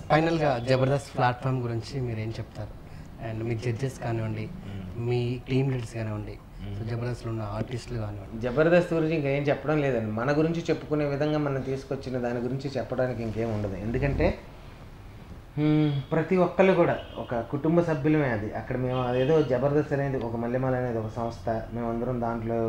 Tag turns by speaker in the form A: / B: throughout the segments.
A: ఫైనల్గా జబర్దస్త్ ప్లాట్ఫామ్ గురించి మీరు ఏం చెప్తారు? అండ్ మీ జడ్జెస్ కానివ్వండి, మీ టీమ్ లీడర్స్ కానివ్వండి, జబర్దస్త్లో ఉన్న ఆర్టిస్టులు కానివ్వండి.
B: జబర్దస్త్ గురించి ఇంకేం చెప్పడం లేదండి. మన గురించి చెప్పుకునే విధంగా మనం తీసుకొచ్చిన దాని గురించి చెప్పడానికి ఇంకేం ఉండదు. ఎందుకంటే ప్రతి ఒక్కళ్ళు కూడా ఒక కుటుంబ సభ్యులమే. అది అక్కడ మేము అదేదో జబర్దస్త్ అనేది ఒక మల్లెమాల అనేది ఒక సంస్థ, మేమందరం దాంట్లో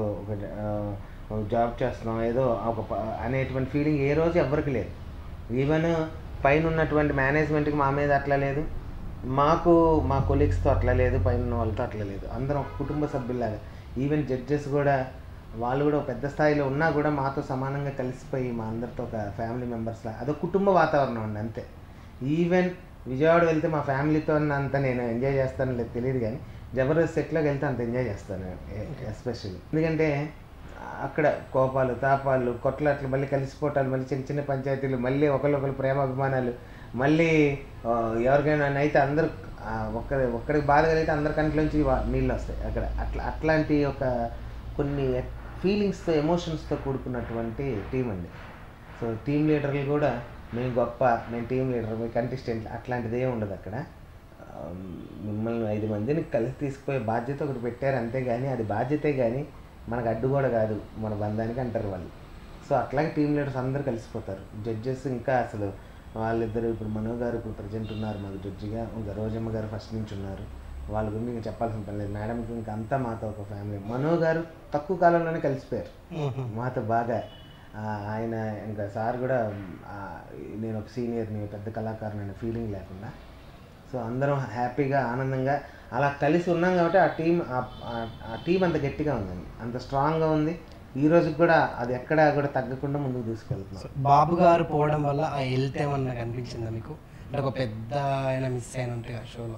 B: ఒక జాబ్ చేస్తున్నాం ఏదో ఒక అనేటువంటి ఫీలింగ్ ఏ రోజు ఎవ్వరికి లేదు. ఈవెన్ పైన ఉన్నటువంటి మేనేజ్మెంట్కి మా మీద అట్లా లేదు, మాకు మా కొలీగ్స్తో అట్లా లేదు, పైన ఉన్న వాళ్ళతో అట్లా లేదు. అందరం ఒక కుటుంబ సభ్యుల్లాగా. ఈవెన్ జడ్జెస్ కూడా వాళ్ళు కూడా పెద్ద స్థాయిలో ఉన్నా కూడా మాతో సమానంగా కలిసిపోయి మా అందరితో ఒక ఫ్యామిలీ మెంబర్స్లా అదొక కుటుంబ వాతావరణం అండి అంతే. ఈవెన్ విజయవాడ వెళ్తే మా ఫ్యామిలీతో అంత నేను ఎంజాయ్ చేస్తాను లేదు తెలియదు, కానీ జబర్దస్త్ సెట్లోకి వెళ్తే అంత ఎంజాయ్ చేస్తాను ఎస్పెషల్లీ. ఎందుకంటే అక్కడ కోపాలు తాపాలు కొట్లాట్లు మళ్ళీ కలిసిపోవటాలు, మళ్ళీ చిన్న చిన్న పంచాయతీలు, మళ్ళీ ఒకరికొకరు ప్రేమ అభిమానాలు, మళ్ళీ ఎవరికైనా అయితే అందరూ ఒక్కడికి బాధ కలిగితే అందరి కంట్లోంచి నీళ్ళు వస్తాయి అక్కడ. అట్లాంటి ఒక కొన్ని ఫీలింగ్స్తో ఎమోషన్స్తో కూడుకున్నటువంటి టీం అండి. సో టీం లీడర్లు కూడా మేము గొప్ప, మేము టీం లీడర్, మీ కంటెస్టెంట్ అట్లాంటిది ఏమి ఉండదు అక్కడ. మిమ్మల్ని 5 మందిని కలిసి తీసుకుపోయే బాధ్యత ఒకటి పెట్టారు అంతేగాని అది బాధ్యతే కానీ మనకు అడ్డు కూడా కాదు మన బంధానికి అంటారు వాళ్ళు. సో అట్లాగే టీం లీడర్స్ అందరూ కలిసిపోతారు. జడ్జెస్ ఇంకా అసలు వాళ్ళిద్దరు ఇప్పుడు మనో గారు ఇప్పుడు ప్రజెంట్ ఉన్నారు మాకు జడ్జిగా, ఇంకా రోజమ్మ గారు ఫస్ట్ నుంచి ఉన్నారు. వాళ్ళ గురించి ఇంకా చెప్పాల్సిన పని లేదు. మేడంకి ఇంకా అంతా మాతో ఒక ఫ్యామిలీ. మనో గారు తక్కువ కాలంలోనే కలిసిపోయారు మాతో బాగా. ఆయన ఇంకా సార్ కూడా నేను ఒక సీనియర్ని, పెద్ద కళాకారుని అనే ఫీలింగ్ లేకుండా సో అందరం హ్యాపీగా ఆనందంగా అలా కలిసి ఉన్నాం కాబట్టి ఆ టీం అంత గట్టిగా ఉందండి, అంత స్ట్రాంగ్గా ఉంది. ఈ రోజుకి కూడా అది ఎక్కడా కూడా తగ్గకుండా ముందుకు తీసుకెళ్తున్నాం.
A: బాబు గారు పోవడం వల్ల ఆ హెల్త్ ఏమన్నా కనిపించిందా మీకు? అంటే ఒక పెద్ద ఆయన మిస్ అయిన ఉంటే ఆ షోలో.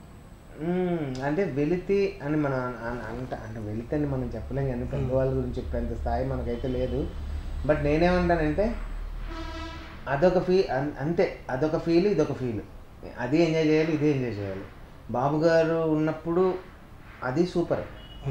B: అంటే వెలితి అని మనం అంటే వెలితి అని మనం చెప్పలేం కానీ పెద్దవాళ్ళ గురించి చెప్పేంత స్థాయి మనకైతే లేదు. బట్ నేనేమంటానంటే అదొక అంతే, అదొక ఫీల్ ఇదొక ఫీల్. అది ఎంజాయ్ చేయాలి, ఇదే ఎంజాయ్ చేయాలి. బాబు గారు ఉన్నప్పుడు అది సూపర్.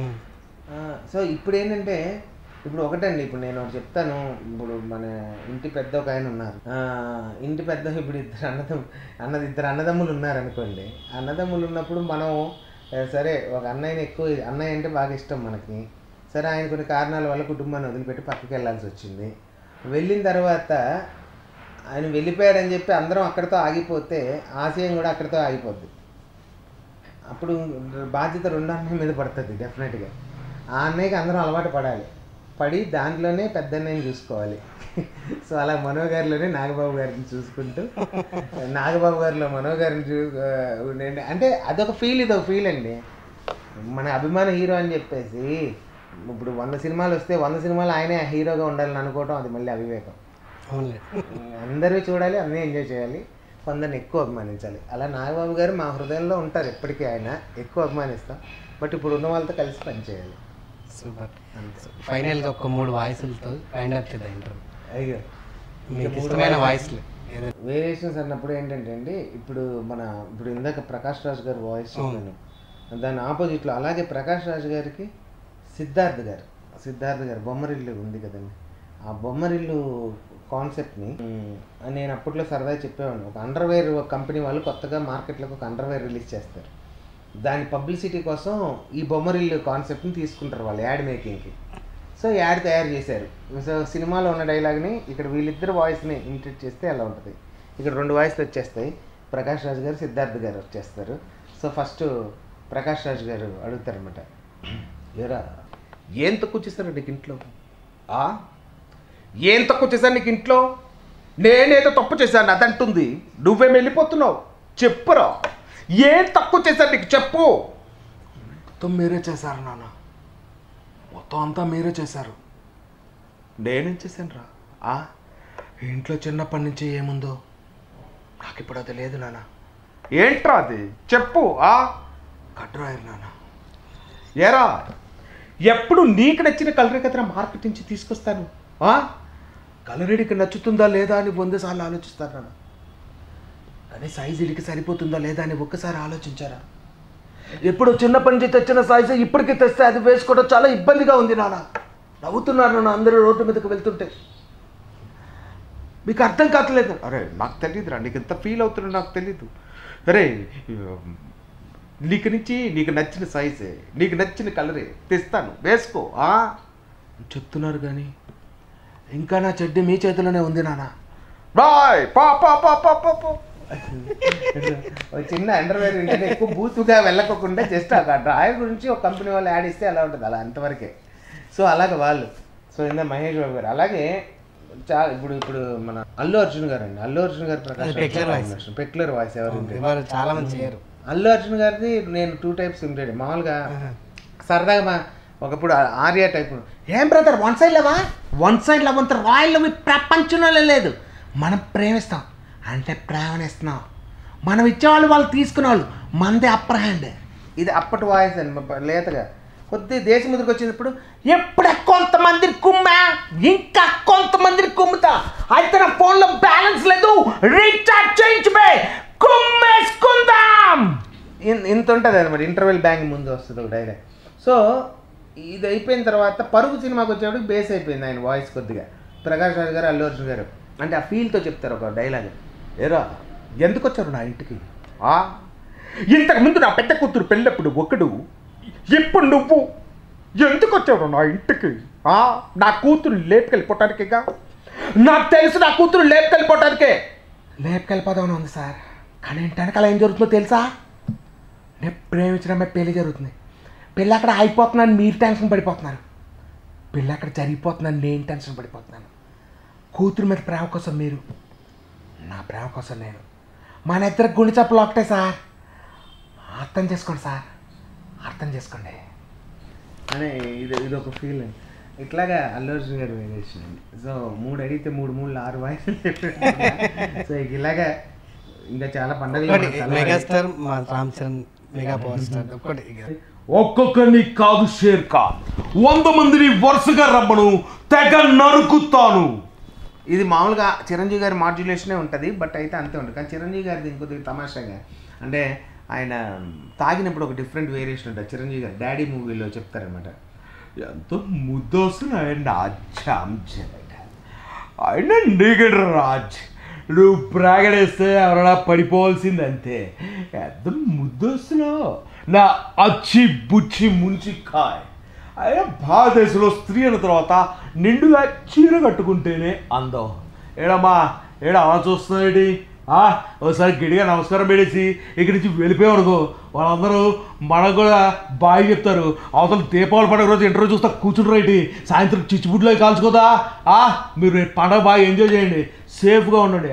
B: సో ఇప్పుడు ఏంటంటే ఇప్పుడు ఒకటండి, ఇప్పుడు నేను ఒకటి చెప్తాను. ఇప్పుడు మన ఇంటి పెద్ద ఒక ఆయన ఉన్నారు, ఇంటి పెద్ద ఇప్పుడు ఇద్దరు అన్నదమ్ములు ఉన్నారు అనుకోండి. అన్నదమ్ములు ఉన్నప్పుడు మనం సరే ఒక అన్నయ్య అంటే బాగా ఇష్టం మనకి. సరే ఆయన కొన్ని కారణాల వల్ల కుటుంబాన్ని వదిలిపెట్టి పక్కకి వెళ్ళాల్సి వచ్చింది. వెళ్ళిన తర్వాత ఆయన వెళ్ళిపోయాడని చెప్పి అందరం అక్కడితో ఆగిపోతే ఆశయం కూడా అక్కడితో ఆగిపోద్ది. అప్పుడు బాధ్యత రెండో అన్నయ్య మీద పడుతుంది డెఫినెట్గా. ఆ అన్నయ్యకి అందరం అలవాటు పడి దాంట్లోనే పెద్ద అన్నయ్యని చూసుకోవాలి. సో అలా మనో గారిలోనే నాగబాబు గారిని చూసుకుంటూ నాగబాబు గారిలో మనో గారిని అంటే అదొక ఫీల్ ఇదొక ఫీల్ అండి. మన అభిమాన హీరో అని చెప్పేసి ఇప్పుడు 100 సినిమాలు వస్తే 100 సినిమాలు ఆయనే హీరోగా ఉండాలని అనుకోవటం అది మళ్ళీ అవివేకం. అందరూ చూడాలి, అన్నీ ఎంజాయ్ చేయాలి, కొందరిని ఎక్కువ అభిమానించాలి. అలా నాగబాబు గారు మా హృదయంలో ఉంటారు ఎప్పటికీ, ఆయన ఎక్కువ అభిమానిస్తాం. బట్ ఇప్పుడు ఉన్న వాళ్ళతో కలిసి పనిచేయాలి.
A: సూపర్. ఫైనల్గా ఒక 3 వాయిస్లతో ఫైండ్ అవుట్ చేద్దాం ఇంటర్వ్యూ.
B: అయ్యో
A: మీకు ఇష్టమైన వాయిస్లు
B: వేరియేషన్స్ అన్నప్పుడు ఏంటంటే అండి, ఇప్పుడు ఇందాక ప్రకాష్ రాజ్ గారు వాయిస్ చెప్పాను, దాని ఆపోజిట్లో అలాగే ప్రకాష్ రాజ్ గారికి సిద్ధార్థ్ గారు బొమ్మరిల్లు ఉంది కదండి, ఆ బొమ్మరిల్లు కాన్సెప్ట్ని నేను అప్పట్లో సరదా చెప్పేవాడిని. ఒక అండర్వేర్ కంపెనీ వాళ్ళు కొత్తగా మార్కెట్లోకి ఒక అండర్వేర్ రిలీజ్ చేస్తారు. దాని పబ్లిసిటీ కోసం ఈ బొమ్మరిల్లు కాన్సెప్ట్ని తీసుకుంటారు వాళ్ళు యాడ్ మేకింగ్కి. సో యాడ్ తయారు చేశారు. సో సినిమాలో ఉన్న డైలాగ్ని ఇక్కడ వీళ్ళిద్దరు వాయిస్ని ఇమిటేట్ చేస్తే ఎలా ఉంటుంది. ఇక్కడ 2 వాయిస్లు వచ్చేస్తాయి, ప్రకాష్ రాజ్ గారు సిద్ధార్థ్ గారు వచ్చేస్తారు. సో ఫస్ట్ ప్రకాష్ రాజ్ గారు అడుగుతారనమాట, ఏరా ఏం తక్కువ చేశారు నీకు ఇంట్లో? ఏం తక్కువ చేశాను నీకు ఇంట్లో? నేనేదో తప్పు చేశాను అదంటుంది, నువ్వేం వెళ్ళిపోతున్నావు, చెప్పురా ఏం తక్కువ చేశారు నీకు చెప్పు.
C: మొత్తం మీరే చేశారు నాన్న, మొత్తం అంతా మీరే చేశారు.
B: నేనేం చేశాను రా?
C: ఇంట్లో చిన్నప్పటి నుంచి ఏముందో నాకు ఇప్పుడు అది లేదు నాన్న.
B: ఏంట్రా అది చెప్పు.
C: కట్రాయర్ నాన్న.
B: ఏరా ఎప్పుడు నీకు నచ్చిన కలర్ కథన మార్కెట్ నుంచి తీసుకొస్తాను,
C: కలరీడికి నచ్చుతుందా లేదా అని 100 సార్లు ఆలోచిస్తారు నాన్న, కానీ సైజు ఇడికి సరిపోతుందా లేదా అని ఒక్కసారి ఆలోచించారా? ఎప్పుడు చిన్నప్పటి నుంచి తెచ్చిన సైజు ఇప్పటికీ తెస్తే అది వేసుకోవడం చాలా ఇబ్బందిగా ఉంది నాన్న. నవ్వుతున్నారు నాన్న అందరూ రోడ్డు మీదకి వెళ్తుంటే. మీకు అర్థం కావట్లేదు.
D: అరే నాకు తెలియదురా, నీకు ఎంత ఫీల్ అవుతున్నా నాకు తెలీదు. అరే నీకు నచ్చిన సైజే, నీకు నచ్చిన కలరే తెస్తాను, వేసుకో
C: చెప్తున్నారు కానీ ఇంకా నా చెడ్డి మీ చేతిలోనే ఉంది నాన్న.
D: బాయ్ పా పా పా పా పా పా.
B: చిన్న అండర్వేర్ ఏంటంటే ఎక్కువ బూతుగా వెళ్ళకోకుండా జస్ట్ ఆ డ్రాయర్ గురించి ఒక కంపెనీ వాళ్ళు యాడ్ ఇస్తే అలా ఉంటుంది, అలా అంతవరకే. సో అలాగే వాళ్ళు ఇందా మహేష్ బాబు గారు అలాగే చాలా ఇప్పుడు మన అల్లు అర్జున్ గారు అండి. అల్లు అర్జున్ గారి ప్రకాశం పెక్యులర్ వాయిస్ ఎవరు
A: చాలా మంది చేయరు.
B: అల్లు అర్జున్ గారిది నేను 2 టైప్స్ ఉంటాడు మామూలుగా సరదాగా. ఒకప్పుడు ఆర్యా టైప్, ఏం బ్రదర్ వన్ సైడ్ లవ్ అంత రాయల్ లవ్ ప్రపంచంలో లేదు. మనం ప్రేమిస్తాం అంటే ప్రేమనిస్తున్నాం, మనం ఇచ్చేవాళ్ళు వాళ్ళు తీసుకునే వాళ్ళు, మనదే అప్పర్ హ్యాండ్. ఇది అప్పటి వాయిస్ అండి లేతగా. కొద్ది దేశం ముందుకు వచ్చినప్పుడు ఎప్పుడే కొంతమందిని కుమ్మా ఇంకా కొంతమందిని కుమ్ముతా, అయితే నా ఫోన్లో బ్యాలెన్స్ లేదు రీఛార్జ్ చేయించే కుమ్మేసుకుందాం ఇంత ఉంటుంది అనమాట. ఇంటర్వెల్ బ్యాంక్ ముందు వస్తుంది ఒక డైలాగ్. సో ఇది అయిపోయిన తర్వాత పరుగు సినిమాకి వచ్చేప్పుడు బేస్ అయిపోయింది ఆయన వాయిస్ కొద్దిగా. ప్రకాష్ రాజ్ గారు అల్లు అర్జున్ గారు అంటే ఆ ఫీల్తో చెప్తారు ఒక డైలాగ్.
C: ఏరా ఎందుకు వచ్చారు నా ఇంటికి? ఇంతకుముందు నా పెద్ద కూతురు పెళ్ళప్పుడు ఒకడు, ఇప్పుడు నువ్వు ఎందుకు వచ్చావు నా ఇంటికి? నా కూతురు లేపుకెళ్ళిపోవటానికిగా. నాకు తెలుసు నా కూతురు లేపుకెళ్ళిపోవటానికే. లేపుకెళ్ళిపోదామని ఉంది సార్, కానీ ఏంటనక అలా ఏం జరుగుతుందో తెలుసా? నేను ప్రేమించడమే పెళ్ళి జరుగుతుంది, పెళ్ళి అక్కడ అయిపోతున్నాను మీరు టెన్షన్ పడిపోతున్నారు, పెళ్ళి అక్కడ జరిగిపోతున్నాను నేను టెన్షన్ పడిపోతున్నాను. కూతురు మీద ప్రేమ కోసం మీరు, నా ప్రేమ కోసం నేను, మన ఇద్దరు గుండె చప్పులు ఒకటే సార్. అర్థం చేసుకోండి సార్, అర్థం చేసుకోండి
B: అని ఇది ఒక ఫీలింగ్. ఇట్లాగా అల్లు అర్జున్ గారు వేరియేషన్ అండి. సో 3 అడిగితే 3 వాయిస్లు చెప్పారు. సో ఇలాగా ఇంకా చాలా పండుగలు.
A: మెగాస్టార్ మా Ram Charan mega power star ఒకటి
C: ఒక్కొక్కరిని కాదు షేర్ ఖాన్ 100 మందిని వరుసగా రమ్మను, తెగ నరుకుతాను.
B: ఇది మామూలుగా చిరంజీవి గారి మాడ్యులేషనే ఉంటుంది, బట్ అయితే అంతే ఉంటుంది. కానీ చిరంజీవి గారిది ఇంకొద్ది తమాషాగా అంటే ఆయన తాగినప్పుడు ఒక డిఫరెంట్ వేరియేషన్ ఉంటుంది. చిరంజీవి గారు డాడీ మూవీలో చెప్తారనమాట,
C: ఎంతో ముద్దొస్తున్న ఆయన నీగడ రాజ్, నువ్వు ప్రాగడేస్తే ఎవరైనా పడిపోవాల్సింది అంతే. ఎంత ముద్దొస్తున్నావు నా అచ్చి బుచ్చి ముంచి కాయ్. ఆయన భారతదేశంలో స్త్రీ అన్న తర్వాత నిండుగా చీర కట్టుకుంటేనే అందం. ఏడమ్మా ఏడా అలా చూస్తున్నాడు, ఒకసారి గిడిగా నమస్కారం పెడేసి ఇక్కడి నుంచి వెళ్ళిపోయామనుకో, వాళ్ళందరూ మనకు కూడా బాయ్ చెప్తారు. అవతల దీపావళి పండుగ రోజు ఇంటర్వ్యూ చూస్తా కూర్చుంటారు ఏంటి, సాయంత్రం చిచ్చుబుడ్లో కాల్చుకోదా. మీరు పండుగ బాగా ఎంజాయ్ చేయండి, సేఫ్గా ఉండండి.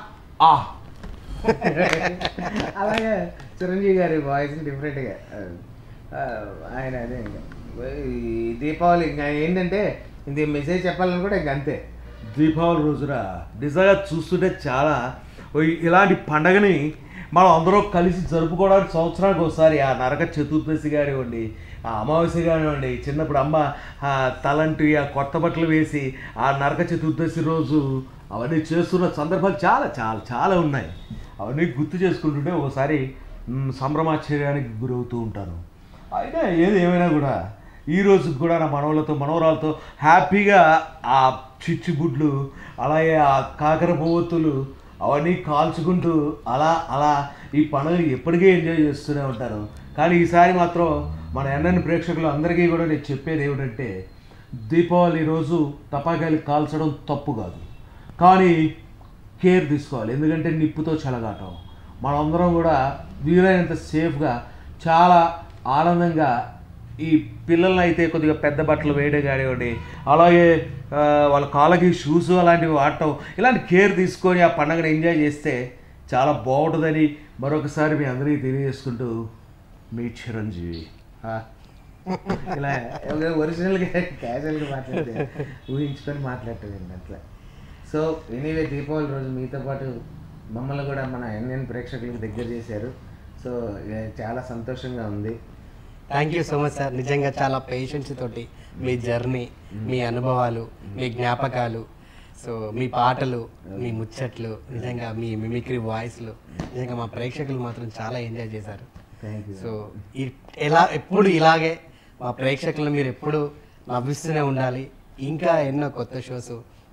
B: అలాగే చిరంజీవి గారి వాయిస్ డిఫరెంట్గా ఆయన అదే ఇంకా దీపావళి ఇంకా ఏంటంటే ఇది మెసేజ్ చెప్పాలని కూడా ఇంక అంతే.
C: దీపావళి రోజున నిజంగా చూస్తుంటే చాలా ఇలాంటి పండగని మనం అందరం కలిసి జరుపుకోవడానికి సంవత్సరానికి ఒకసారి ఆ నరక చతుర్దశి కానివ్వండి, ఆ అమావాస్య కానివ్వండి, చిన్నప్పుడు అమ్మ తలంటి ఆ కొత్త బట్టలు వేసి ఆ నరక చతుర్దశి రోజు అవన్నీ చేస్తున్న సందర్భాలు చాలా చాలా చాలా ఉన్నాయి. అవన్నీ గుర్తు చేసుకుంటుంటే ఒకసారి సంభ్రమాశ్చర్యానికి గురవుతూ ఉంటాను. అయితే ఏమైనా కూడా ఈ రోజుకి కూడా నా మనవరాలతో హ్యాపీగా ఆ చిచ్చుబుడ్లు అలాగే ఆ కాకర పువ్వొత్తులు అవన్నీ కాల్చుకుంటూ అలా ఈ పండుగని ఎప్పటికీ ఎంజాయ్ చేస్తూనే ఉంటారు. కానీ ఈసారి మాత్రం మన ఎన్నెన్ని ప్రేక్షకులు అందరికీ కూడా నేను చెప్పేది ఏమిటంటే, దీపావళి రోజు టపాకాయలు కాల్చడం తప్పు కాదు, కానీ కేర్ తీసుకోవాలి. ఎందుకంటే నిప్పుతో చెలగాటం. మనందరం కూడా వీలైనంత సేఫ్గా చాలా ఆనందంగా ఈ పిల్లల్ని అయితే కొద్దిగా పెద్ద బట్టలు వేయడం కానివ్వండి, అలాగే వాళ్ళ కాళ్ళకి షూస్ అలాంటివి వాడటం, ఇలాంటి కేర్ తీసుకొని ఆ పండుగను ఎంజాయ్ చేస్తే చాలా బాగుంటుందని మరొకసారి మీ అందరికీ తెలియజేసుకుంటూ మీ చిరంజీవి.
B: ఇలా ఒరిజినల్గా క్యాజువల్గా మాట్లాడితే ఊహించుకొని మాట్లాడటం అట్లా. సో ఎనీవే దీపావళి రోజు మీతో పాటు మమ్మల్ని కూడా మన ఎన్ఎన్ ప్రేక్షకులకు దగ్గర చేశారు. సో చాలా సంతోషంగా ఉంది.
A: Thank you so much sir. నిజంగా చాలా పేషెన్స్ తోటి మీ జర్నీ, మీ అనుభవాలు, మీ జ్ఞాపకాలు, సో మీ పాటలు, మీ ముచ్చట్లు, నిజంగా మీ మిమిక్రీ వాయిస్లు నిజంగా మా ప్రేక్షకులు మాత్రం చాలా ఎంజాయ్ చేశారు. సో ఎప్పుడు ఇలాగే మా ప్రేక్షకులు మీరు ఎప్పుడు నవ్విస్తూనే ఉండాలి. ఇంకా ఎన్నో కొత్త షోస్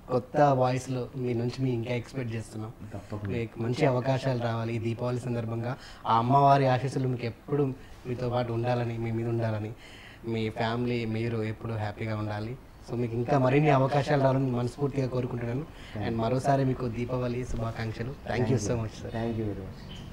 A: కొత్త వాయిస్లో మీ నుంచి మీ ఇంకా ఎక్స్పెక్ట్ చేస్తున్నాం. మీకు మంచి అవకాశాలు రావాలి ఈ దీపావళి సందర్భంగా. ఆ అమ్మవారి ఆశీస్సులు మీకు ఎప్పుడు మీతో పాటు ఉండాలని, మీ మీద ఉండాలని, మీ ఫ్యామిలీ మీరు ఎప్పుడు హ్యాపీగా ఉండాలి. సో మీకు ఇంకా మరిన్ని అవకాశాలు రావాలని మనస్ఫూర్తిగా కోరుకుంటున్నాను. అండ్ మరోసారి మీకు దీపావళి శుభాకాంక్షలు. Thank you so much sir.
B: Thank you very much.